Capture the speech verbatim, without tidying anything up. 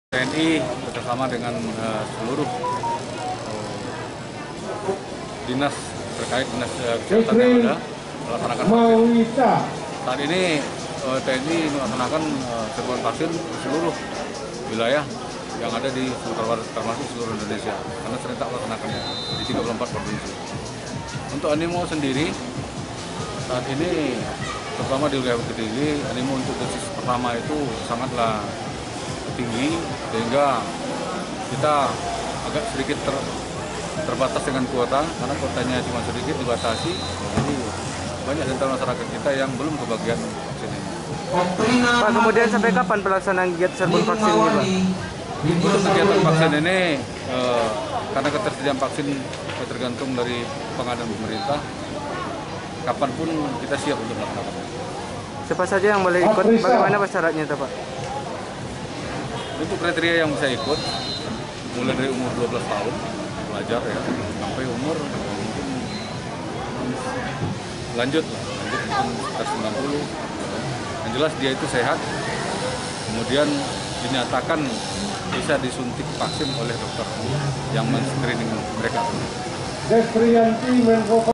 T N I bersama dengan uh, seluruh uh, dinas terkait dinas uh, kesehatan yang ada melaksanakan vaksin. Saat ini uh, T N I melaksanakan uh, serbuan vaksin di seluruh wilayah yang ada di Sumatera Barat, termasuk seluruh Indonesia, karena serentak melaksanakannya di tiga puluh empat provinsi. Untuk animo sendiri, saat ini terutama di wilayah Bukit Tinggi, animo untuk dosis pertama itu sangatlah tinggi, sehingga kita agak sedikit ter, terbatas dengan kuota, karena kuotanya cuma sedikit dibatasi. Jadi banyak di antara masyarakat kita yang belum kebagian vaksin ini. Pak, kemudian sampai kapan pelaksanaan giat serbuan vaksin ini, Pak? Untuk kegiatan vaksin ini, eh, karena ketersediaan vaksin tergantung dari pengadaan pemerintah, kapanpun kita siap untuk melaksanakannya. Siapa saja yang boleh ikut? Bagaimana syaratnya, Pak? Untuk kriteria yang bisa ikut, mulai dari umur dua belas tahun, pelajar ya, sampai umur mungkin lanjut, lanjut mungkin sekitar sembilan puluh. Yang jelas dia itu sehat, kemudian dinyatakan bisa disuntik vaksin oleh dokter yang men-screening mereka.